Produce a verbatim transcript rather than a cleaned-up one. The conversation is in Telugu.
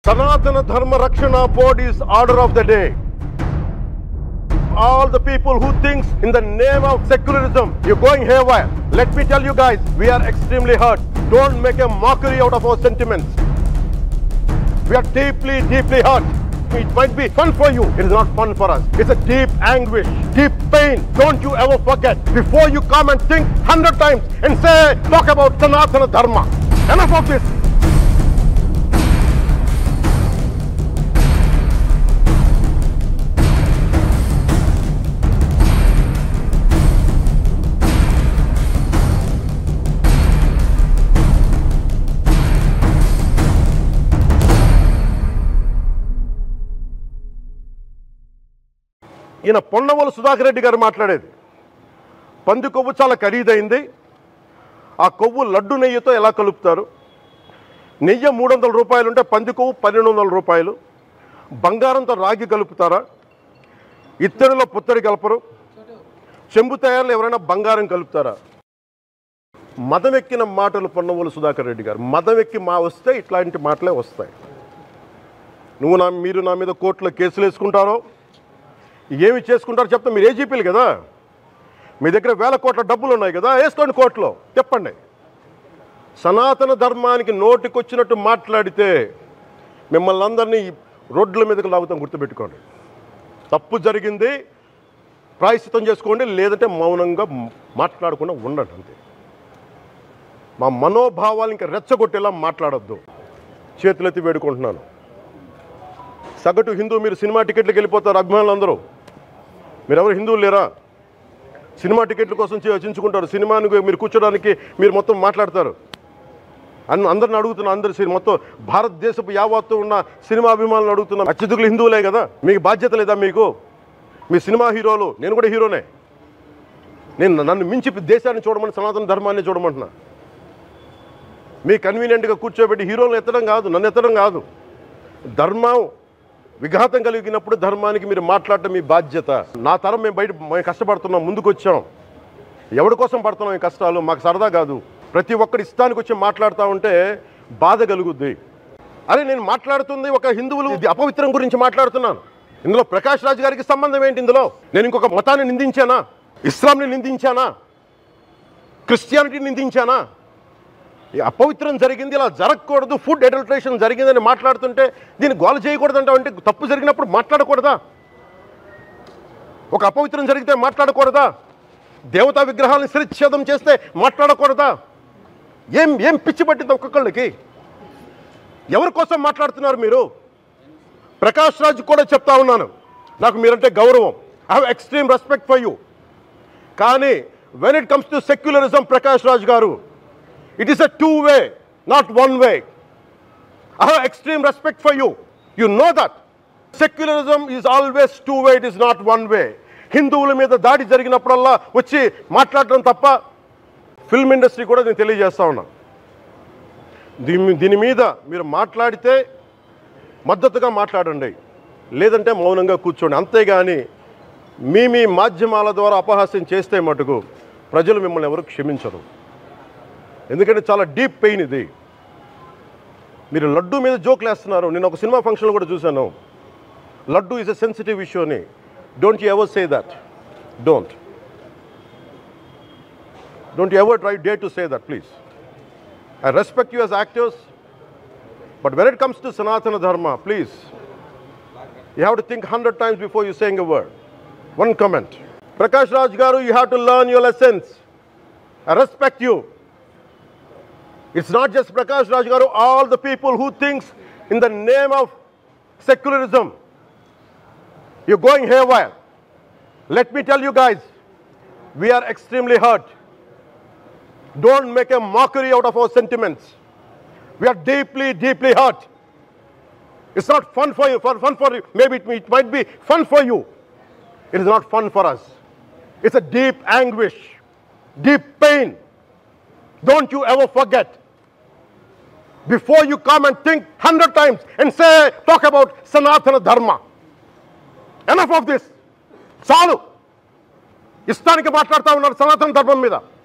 Sanatana Dharma Rakshana Board is order of the day. All the people who think in the name of secularism, you're going haywire. Let me tell you guys, we are extremely hurt. Don't make a mockery out of our sentiments. We are deeply, deeply hurt. It might be fun for you. It is not fun for us. It's a deep anguish, deep pain. Don't you ever forget. Before you come and think hundred times and say, talk about Sanatana Dharma. Enough of this. ఈయన పొన్నవోలు సుధాకర్ రెడ్డి గారు మాట్లాడేది పంది కొవ్వు చాలా ఖరీదైంది. ఆ కొవ్వు లడ్డు నెయ్యితో ఎలా కలుపుతారు? నెయ్యి మూడు వందల రూపాయలు ఉంటే పంది కొవ్వు పన్నెండు వందల రూపాయలు. బంగారంతో రాగి కలుపుతారా? ఇత్తడిలో పుత్తడి కలపరు. చెంబు తయారులో ఎవరైనా బంగారం కలుపుతారా? మదమెక్కిన మాటలు పొన్నవోలు సుధాకర్ రెడ్డి గారు. మదమెక్కి మా వస్తే ఇట్లాంటి మాటలే వస్తాయి. నువ్వు నా మీరు నా మీద కోర్టులో కేసులు వేసుకుంటారో ఏమి చేసుకుంటారో చెప్తా. మీరు ఏజీపీలు కదా, మీ దగ్గర వేల కోట్ల డబ్బులు ఉన్నాయి కదా, వేసుకోండి కోర్టులో, చెప్పండి. సనాతన ధర్మానికి నోటికొచ్చినట్టు మాట్లాడితే మిమ్మల్ని అందరినీ రోడ్ల మీదకి లాగుతాం, గుర్తుపెట్టుకోండి. తప్పు జరిగింది, ప్రాయశ్చిత్తం చేసుకోండి, లేదంటే మౌనంగా మాట్లాడకుండా ఉండండి అంతే. మా మనోభావాలు ఇంకా రెచ్చగొట్టేలా మాట్లాడొద్దు. చేతులెత్తి వేడుకుంటున్నాను. సగటు హిందూ మీరు సినిమా టికెట్లకు వెళ్ళిపోతారు. అభిమానులు అందరూ మీరెవరు హిందువులు లేరా? సినిమా టికెట్ల కోసం చించుకుంటారు. సినిమాని మీరు కూర్చోడానికి మీరు మొత్తం మాట్లాడతారు. అన్న అందరిని అడుగుతున్నా, అందరు మొత్తం భారతదేశపు యావత్తు ఉన్న సినిమా అభిమానులు అడుగుతున్నా, అత్యధికులు హిందువులే కదా, మీకు బాధ్యత లేదా? మీకు మీ సినిమా హీరోలు, నేను కూడా హీరోనే. నేను నన్ను మించి దేశాన్ని చూడమని, సనాతన ధర్మాన్ని చూడమంటున్నా. మీ కన్వీనియంట్గా కూర్చోబెట్టి హీరోలను ఎత్తడం కాదు, నన్ను ఎత్తడం కాదు. ధర్మం విఘాతం కలిగినప్పుడు ధర్మానికి మీరు మాట్లాడటం మీ బాధ్యత. నా తరం మేము బయట మేము కష్టపడుతున్నాం, ముందుకు వచ్చాం. ఎవరి కోసం పడుతున్నాం ఈ కష్టాలు? మాకు సరదా కాదు. ప్రతి ఒక్కరి ఇష్టానికి వచ్చి మాట్లాడుతూ ఉంటే బాధ కలుగుద్ది. అరే నేను మాట్లాడుతుంది ఒక హిందువులు అపవిత్రం గురించి మాట్లాడుతున్నాను. ఇందులో ప్రకాష్ రాజ్ గారికి సంబంధం ఏంటి? ఇందులో నేను ఇంకొక మతాన్ని నిందించానా? ఇస్లాంని నిందించానా? క్రిస్టియానిటీని నిందించానా? ఈ అపవిత్రం జరిగింది, ఇలా జరగకూడదు, ఫుడ్ అడల్టరేషన్ జరిగిందని మాట్లాడుతుంటే దీన్ని గోల చేయకూడదు అంటే తప్పు జరిగినప్పుడు మాట్లాడకూడదా? ఒక అపవిత్రం జరిగితే మాట్లాడకూడదా? దేవతా విగ్రహాలను శిరచ్ఛేదం చేస్తే మాట్లాడకూడదా? ఏం ఏం పిచ్చి పట్టింది ఒక్కొక్కళ్ళకి? ఎవరి కోసం మాట్లాడుతున్నారు మీరు? ప్రకాష్ రాజ్ కూడా చెప్తా ఉన్నాను, నాకు మీరంటే గౌరవం. I have extreme respect for you. కానీ when it comes to secularism, Prakash Raj garu, it is a two way, not one way. I have extreme respect for you. You know that. Secularism is always two way, it is not one way. హిందువుల మీద దాడి జరిగినప్పుడల్లా వచ్చి మాట్లాడడం తప్ప. ఫిల్మ్ ఇండస్ట్రీ కూడా నేను తెలియజేస్తా ఉన్నా, దీని దీని మీద మీరు మాట్లాడితే మద్దతుగా మాట్లాడండి, లేదంటే మౌనంగా కూర్చోండి. అంతేగాని మీ మీ మాధ్యమాల ద్వారా అపహాస్యం చేస్తే మటుకు ప్రజలు మిమ్మల్ని ఎవరు క్షమించరు. ఎందుకంటే చాలా డీప్ పెయిన్ ఇది. మీరు లడ్డు మీద జోక్లు వేస్తున్నారు. నేను ఒక సినిమా ఫంక్షన్లో కూడా చూశాను, laddu is a sensitive issue అని. Don't you ever say that. Don't don't you ever try day to say that, please. I respect you as actors, but when it comes to Sanatana Dharma, please you have to think hundred times before you saying a word. One comment. Prakash Raj garu, you have to learn your lessons. I respect you. It's not just Prakash Raj Garu, all the people who thinks in the name of secularism, you're going haywire. Let me tell you guys, we are extremely hurt. Don't make a mockery out of our sentiments. We are deeply, deeply hurt. It's not fun for you, for fun for you. Maybe it, it might be fun for you. It is not fun for us. It's a deep anguish, deep pain. Don't you ever forget. Before you come and think hundred times and say, talk about Sanatana Dharma. Enough of this. చాలు. ఇష్టానికి మాట్లాడుతూ ఉన్నారు సనాతన ధర్మం మీద.